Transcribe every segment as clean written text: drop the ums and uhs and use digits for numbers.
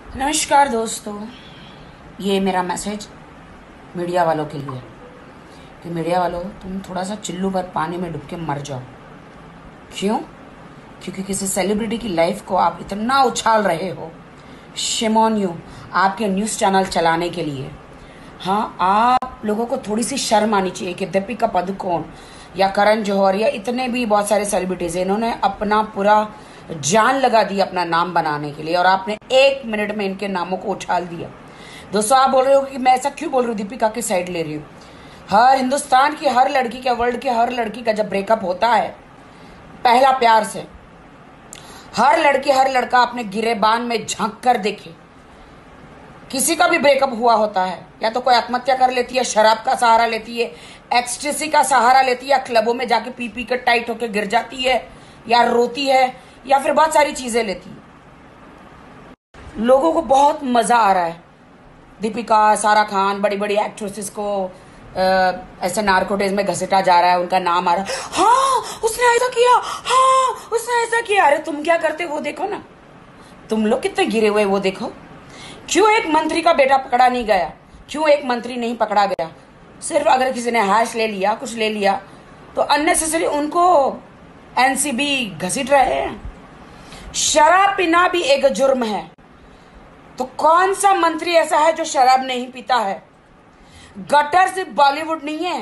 नमस्कार दोस्तों, ये मेरा मैसेज मीडिया वालों के लिए कि मीडिया वालों, तुम थोड़ा सा चिल्लू भर पानी में डूब के मर जाओ। क्यों? क्योंकि किसी सेलिब्रिटी की लाइफ को आप इतना उछाल रहे हो। शेम ऑन यू, आपके न्यूज़ चैनल चलाने के लिए। हाँ, आप लोगों को थोड़ी सी शर्म आनी चाहिए कि दीपिका पादुकोण या करण जौहर या इतने भी बहुत सारे सेलिब्रिटीज इन्होंने अपना पूरा जान लगा दी अपना नाम बनाने के लिए, और आपने 1 मिनट में इनके नामों को उछाल दिया। दोस्तों, आप बोल रहे हो कि मैं ऐसा क्यों बोल रही हूँ, दीपिका की साइड ले रही हूँ। हर हिंदुस्तान की हर लड़की का, वर्ल्ड की हर लड़की का जब ब्रेकअप होता है पहला प्यार से, हर लड़की हर लड़का अपने गिरेबान में झांक कर देखे। किसी का भी ब्रेकअप हुआ होता है, या तो कोई आत्महत्या कर लेती है, शराब का सहारा लेती है, एक्सटेसी का सहारा लेती है, या क्लबों में जाके पी पी कर टाइट होकर गिर जाती है, या रोती है, या फिर बहुत सारी चीजें लेती है। लोगों को बहुत मजा आ रहा है दीपिका, सारा खान, बड़ी बड़ी एक्ट्रेसेस को ऐसे नार्कोटिज्म में घसीटा जा रहा है, उनका नाम आ रहा है। हाँ, उसने ऐसा किया, हाँ उसने ऐसा किया। अरे तुम क्या करते वो देखो ना, तुम लोग कितने गिरे हुए वो देखो। क्यों एक मंत्री का बेटा पकड़ा नहीं गया? क्यों एक मंत्री नहीं पकड़ा गया? सिर्फ अगर किसी ने हैश ले लिया, कुछ ले लिया, तो अननेसेसरी उनको एनसीबी घसीट रहे हैं। शराब पीना भी एक जुर्म है, तो कौन सा मंत्री ऐसा है जो शराब नहीं पीता है? गटर सिर्फ बॉलीवुड नहीं है,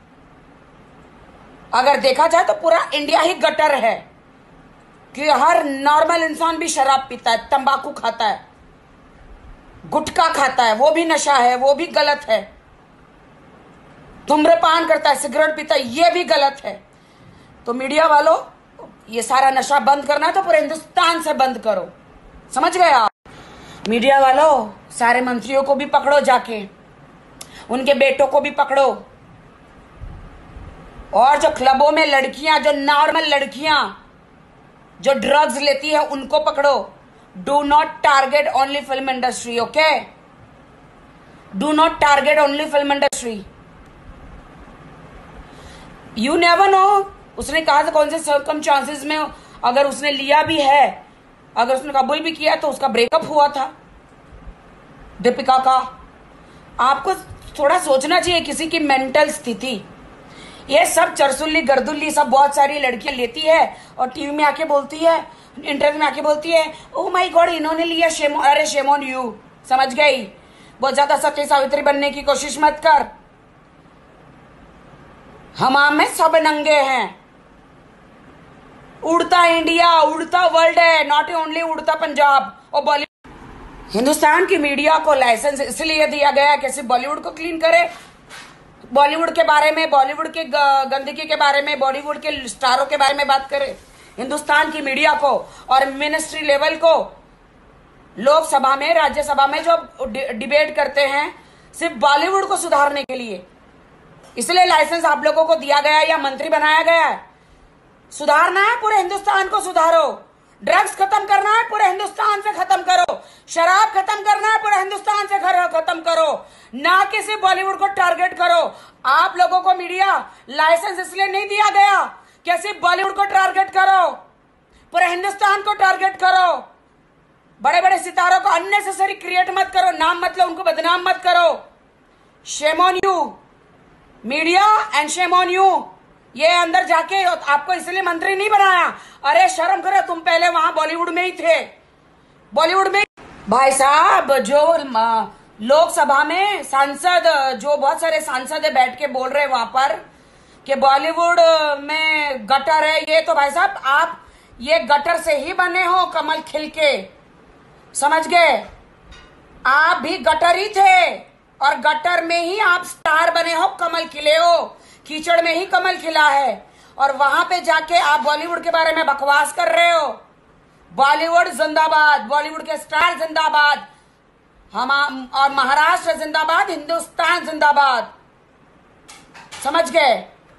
अगर देखा जाए तो पूरा इंडिया ही गटर है, कि हर नॉर्मल इंसान भी शराब पीता है, तंबाकू खाता है, गुटखा खाता है, वो भी नशा है, वो भी गलत है, धूम्रपान करता है, सिगरेट पीता है, ये भी गलत है। तो मीडिया वालों, ये सारा नशा बंद करना है तो पूरे हिंदुस्तान से बंद करो, समझ गए आप? मीडिया वालों, सारे मंत्रियों को भी पकड़ो, जाके उनके बेटों को भी पकड़ो, और जो क्लबों में लड़कियां, जो नॉर्मल लड़कियां जो ड्रग्स लेती है, उनको पकड़ो। Do not target only film industry, okay? Do not target only film industry. You never know, उसने कहा था कौन से सर्कमस्टांसेस में अगर उसने लिया भी है, अगर उसने कबूल भी किया, तो उसका ब्रेकअप हुआ था दीपिका का। आपको थोड़ा सोचना चाहिए किसी की मेंटल स्थिति। ये सब चरसुल्ली गर्दुल्ली सब बहुत सारी लड़कियां लेती है और टीवी में आके बोलती है, इंटरव्यू में आके बोलती है, ओ माय गॉड इन्होंने लिया, शेम, अरे शेम ऑन यू, समझ गई? बहुत ज्यादा सती सावित्री बनने की कोशिश मत कर। हमाम में सब नंगे हैं। उड़ता इंडिया, उड़ता वर्ल्ड है, नॉट ओनली उड़ता पंजाब और बॉलीवुड। हिंदुस्तान की मीडिया को लाइसेंस इसलिए दिया गया कि सिर्फ बॉलीवुड को क्लीन करे, बॉलीवुड के बारे में, बॉलीवुड के गंदगी के बारे में, बॉलीवुड के स्टारों के बारे में बात करे। हिंदुस्तान की मीडिया को और मिनिस्ट्री लेवल को, लोकसभा में, राज्यसभा में जो डिबेट करते हैं, सिर्फ बॉलीवुड को सुधारने के लिए, इसलिए लाइसेंस आप लोगों को दिया गया या मंत्री बनाया गया है। सुधारना है पूरे हिंदुस्तान को, सुधारो। ड्रग्स खत्म करना है पूरे हिंदुस्तान से खत्म करो, शराब खत्म करना है पूरे हिंदुस्तान से खत्म करो, ना कि सिर्फ बॉलीवुड को टारगेट करो। आप लोगों को मीडिया लाइसेंस इसलिए नहीं दिया गया कि सिर्फ बॉलीवुड को टारगेट करो, पूरे हिंदुस्तान को टारगेट करो। बड़े बड़े सितारों को अननेसेसरी क्रिएट मत करो, नाम मत लो, उनको बदनाम मत करो। Shame on you media and shame on you. ये अंदर जाके आपको इसलिए मंत्री नहीं बनाया। अरे शर्म करो, तुम पहले वहां बॉलीवुड में ही थे, बॉलीवुड में। भाई साहब, जो लोकसभा में सांसद, जो बहुत सारे सांसद बैठ के बोल रहे वहां पर कि बॉलीवुड में गटर है, ये तो भाई साहब आप ये गटर से ही बने हो, कमल खिल के, समझ गए? आप भी गटर ही थे, और गटर में ही आप स्टार बने हो, कमल खिले हो, कीचड़ में ही कमल खिला है, और वहां पे जाके आप बॉलीवुड के बारे में बकवास कर रहे हो। बॉलीवुड जिंदाबाद, बॉलीवुड के स्टार जिंदाबाद, हम और महाराष्ट्र जिंदाबाद, हिंदुस्तान जिंदाबाद, समझ गए?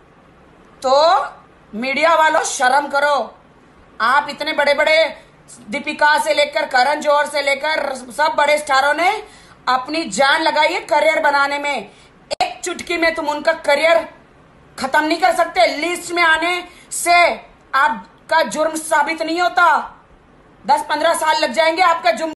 तो मीडिया वालों, शर्म करो। आप इतने बड़े बड़े, दीपिका से लेकर करण जौहर से लेकर सब बड़े स्टारों ने अपनी जान लगाई है करियर बनाने में। एक चुटकी में तुम उनका करियर खत्म नहीं कर सकते। लिस्ट में आने से आपका जुर्म साबित नहीं होता, 10-15 साल लग जाएंगे आपका जुर्म